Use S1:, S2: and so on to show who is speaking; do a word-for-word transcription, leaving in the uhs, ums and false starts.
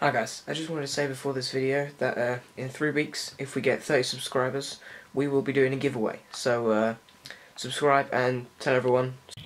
S1: Hi guys, I just wanted to say before this video that uh, in three weeks, if we get thirty subscribers, we will be doing a giveaway. So uh, subscribe and tell everyone.